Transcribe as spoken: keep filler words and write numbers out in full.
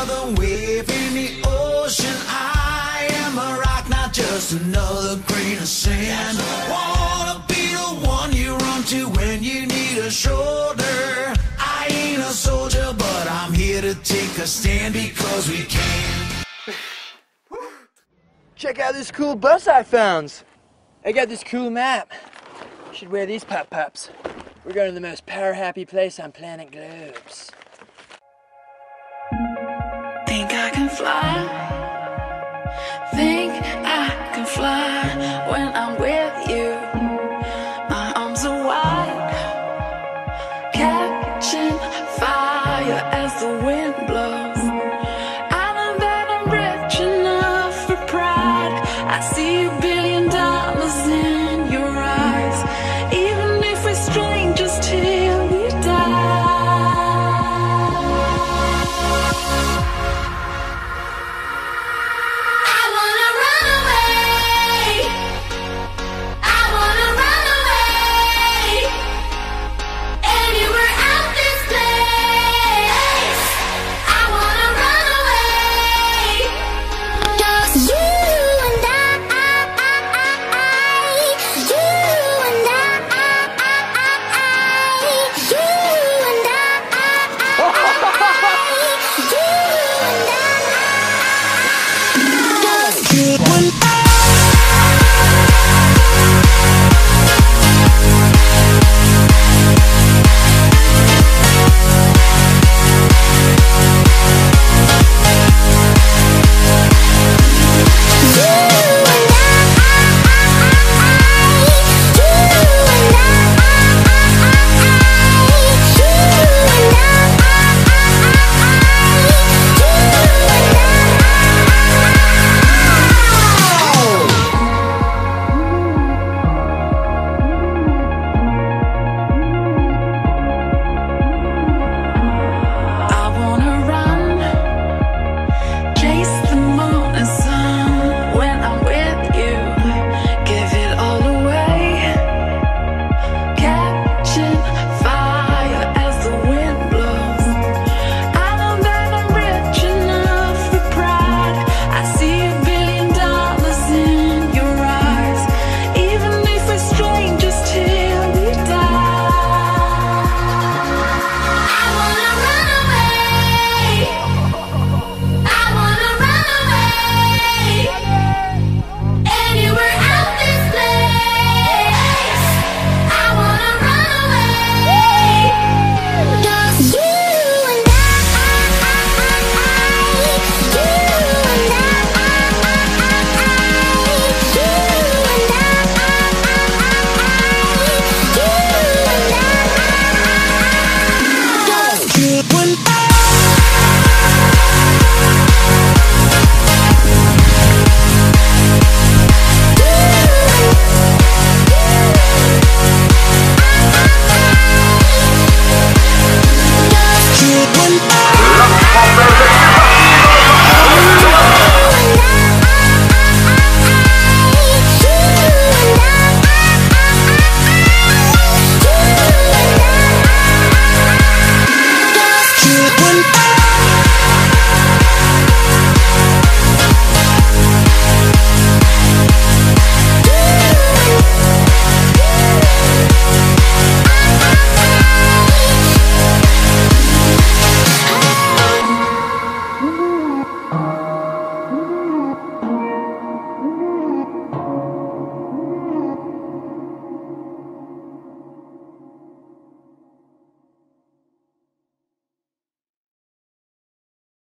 another wave in the ocean. I am a rock, not just another grain of sand. Wanna be the one you run to when you need a shoulder. I ain't a soldier, but I'm here to take a stand because we can. Check out this cool bus I found. I got this cool map. You should wear these pop-pops. We're going to the most power-happy place on planet Globes. Think I can fly?